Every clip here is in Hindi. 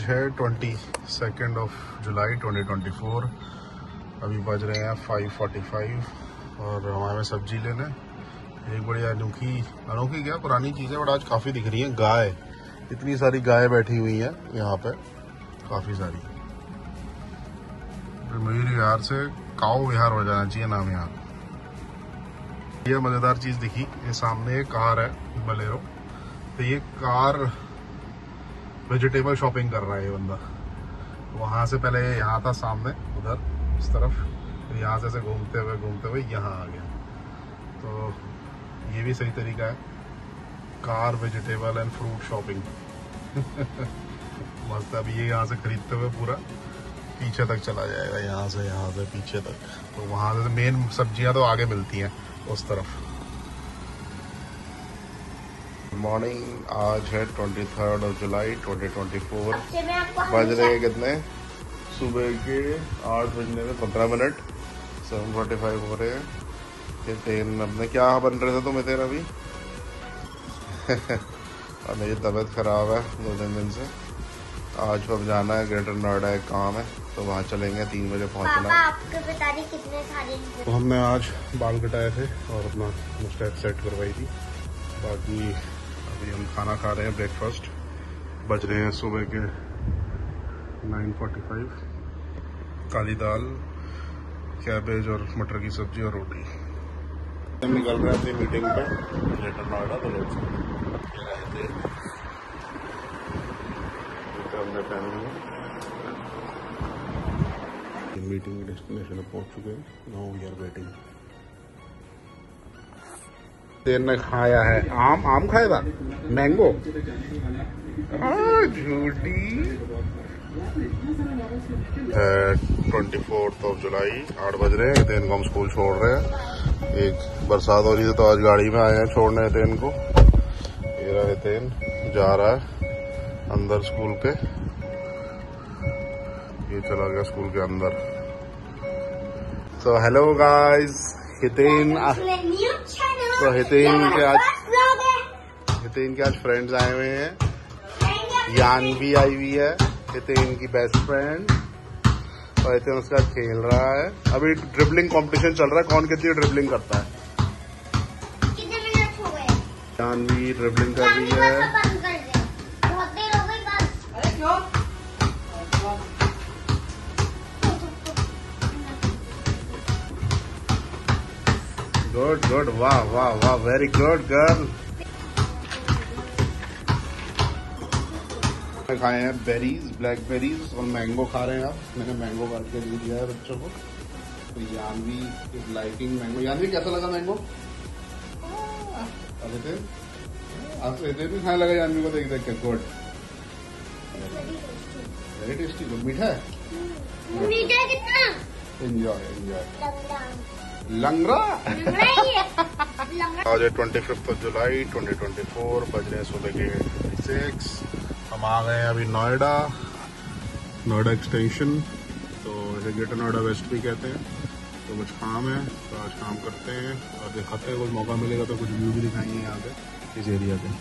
है 22 जुलाई 2024। अभी बज रहे हैं 5:45 और हमारे में सब्जी लेने एक बड़ी अनोखी क्या पुरानी चीज़ है बट आज काफ़ी दिख रही है। गाय, इतनी सारी गाय बैठी हुई हैं यहाँ पे, काफ़ी सारी। मयूर विहार से काऊ विहार हो जाना चाहिए नाम यहाँ। ये मज़ेदार चीज़ दिखी, ये सामने एक कार है बलेरो, तो ये कार वेजिटेबल शॉपिंग कर रहा है ये बंदा। वहाँ से पहले यहाँ था सामने उधर इस तरफ, तो यहाँ से घूमते हुए यहाँ आ गया। तो ये भी सही तरीका है, car vegetable and fruit shopping. मस्त। अभी ये यहाँ से खरीदते हुए पूरा पीछे तक चला जाएगा, यहाँ से पीछे तक। तो वहाँ से मेन सब्जियाँ तो आगे मिलती हैं उस तरफ। मॉर्निंग आज है 23 जुलाई 2024। बज रहे हैं कितने? सुबह के 8 बजने में 15 मिनट, 7:45 हो रहे हैं। ये तेन अपने क्या बन रहे थे तुम तेरा अभी? और मेरी तबीयत ख़राब है 2-3 दिन से। आज अब जाना है ग्रेटर नोएडा, एक काम है तो वहाँ चलेंगे, 3 बजे पहुँचना। आपको बता दें कितने सारे। तो हमने आज बाल कटाए थे और अपना मुस्टैच सेट करवाई थी। बाकी अभी हम खाना खा रहे हैं, ब्रेकफास्ट। बज रहे हैं सुबह के 9:45। काली दाल, कैबेज और मटर की सब्जी और रोटी। हम निकल रहे हैं अपनी मीटिंग पे ग्रेटर नोएडा। तो लोग हमने पहनी है। मीटिंग के डेस्टिनेशन में पहुंच चुके हैं। Now we are waiting. तेन ने खाया है आम खाया था, मैंगो। झूठी। 24 जुलाई 8 बज रहे हैं। तेन को हम स्कूल छोड़ रहे हैं। एक बरसात हो रही थी तो आज गाड़ी में आए हैं छोड़ने तेन को। ये रहा तेन जा रहा है अंदर स्कूल के। ये चला गया स्कूल के अंदर। तो हेलो गाइस, हितेन के आज फ्रेंड्स आए हुए हैं। यान भी आई हुई है, हितेन की बेस्ट फ्रेंड, और हितेन उसका खेल रहा है। अभी ड्रिबलिंग कंपटीशन चल रहा है, कौन कितनी ड्रिबलिंग करता है। कितने मिनट हो गए? यान भी ड्रिबलिंग कर रही है। गुड, वाह, वेरी गुड गर्ल। खाए हैं बेरीज, ब्लैकबेरीज और मैंगो खा रहे हैं आप। मैंने मैंगो काट के दे दिया है बच्चों को। तो Yanvi is liking mango. Yanvi कैसा लगा मैंगो? आपको इतने भी खाने लगा यानवी को देख के? Good, very tasty. गुड। मीठा है? मीठा कितना? एंजॉय। लंगड़ा। आज है 25 जुलाई 2024। बज रहे हैं सुबह के 6। हम आ गए हैं अभी नोएडा एक्सटेंशन। तो इसे ग्रेटर नोएडा वेस्ट भी कहते हैं। तो कुछ काम है तो आज काम करते हैं और दिखाते हैं। कुछ मौका मिलेगा तो कुछ व्यू भी दिखाएंगे यहाँ पे इस एरिया के।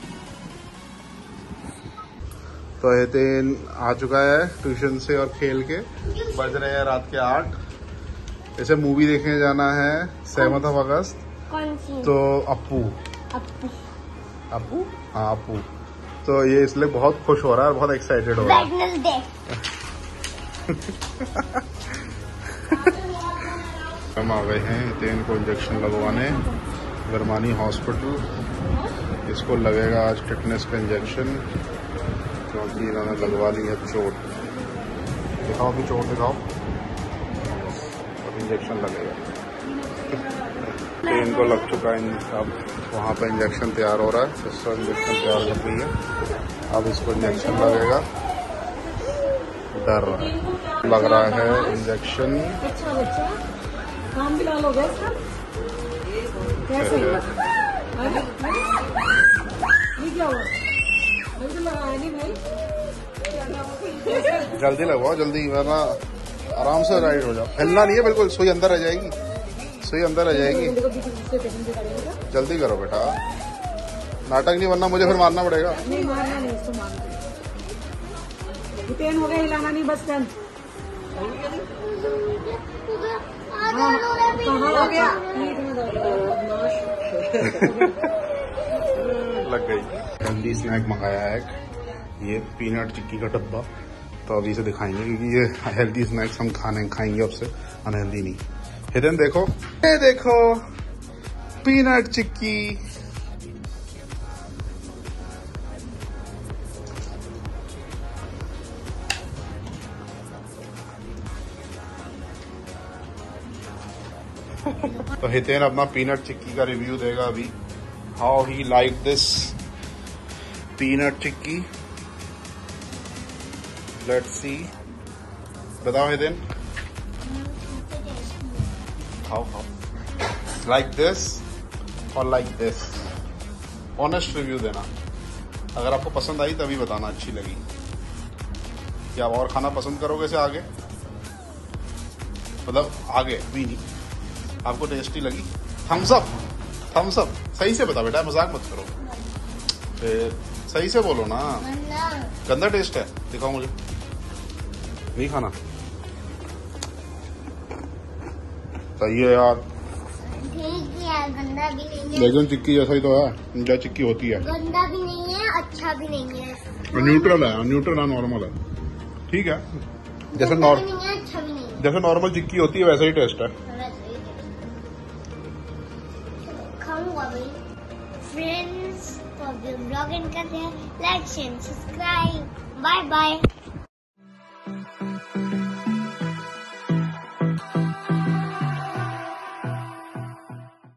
तो हितेन आ चुका है ट्यूशन से और खेल के। बज रहे हैं रात के 8। इसे मूवी देखने जाना है 7 अगस्त। कौन सी? तो अप्पू। हाँ अप्पू। तो ये इसलिए बहुत खुश हो रहा है और बहुत एक्साइटेड हो रहा है। हम आ गए हैं हितेन को इंजेक्शन लगवाने गरमानी हॉस्पिटल। इसको लगेगा आज टिटनेस का इंजेक्शन, क्योंकि इन्होंने लगवा ली है चोट। दिखाओ भी, चोट दिखाओ। इंजेक्शन लगेगा। इनको लग चुका है, अब वहाँ पे इंजेक्शन तैयार हो रहा है। सिस्टर इंजेक्शन तैयार कर रही है, अब इसको इंजेक्शन लगेगा। डर लग रहा है इंजेक्शन। जल्दी लगवाओ, जल्दी, वरना आराम से राइड हो जाओ। हिलना नहीं है बिल्कुल, सुई अंदर आ जाएगी, सुई अंदर आ जाएगी। जल्दी करो बेटा, नाटक नहीं, वरना मुझे फिर मारना पड़ेगा। हितेन हो गया, हिलाना नहीं बस कर। कहाँ हो गया? लग गई। हेल्दी स्नैक मंगाया है एक, ये पीनट चिक्की का डब्बा। तो अभी से दिखाएंगे क्योंकि ये हेल्दी स्नैक्स हम खाएंगे अब से, अनहेल्दी नहीं। हितेन देखो, ये देखो पीनट चिक्की। तो हितेन अपना पीनट चिक्की का रिव्यू देगा अभी, how he like this peanut chikki. Let's see, बताओ हितेन, हाउ लाइक दिस और लाइक दिस, ऑनेस्ट रिव्यू देना। अगर आपको पसंद आई तभी बताना अच्छी लगी। क्या और खाना पसंद करोगे इसे आगे, मतलब आगे भी नहीं, आपको टेस्टी लगी? Thumbs up, thumbs up. सही से बता बेटा, मजाक मत करो, फिर सही से बोलो ना। गंदा टेस्ट है, दिखाओ मुझे, नहीं खाना। सही है यार, ठीक है, गंदा भी नहीं है, लेकिन चिक्की जैसा ही तो है, जो चिक्की होती है। गंदा भी नहीं है, अच्छा भी नहीं है, न्यूट्रल है, न्यूट्रल है, नॉर्मल है, ठीक है। जैसे गंदा भी नहीं है, अच्छा भी नहीं है, जैसे नॉर्मल चिक्की होती है वैसा ही टेस्ट है। खाऊंगा भाई। फ्रेंड्स, तो अभी ब्लॉग एंड करते हैं। Like share subscribe, bye bye.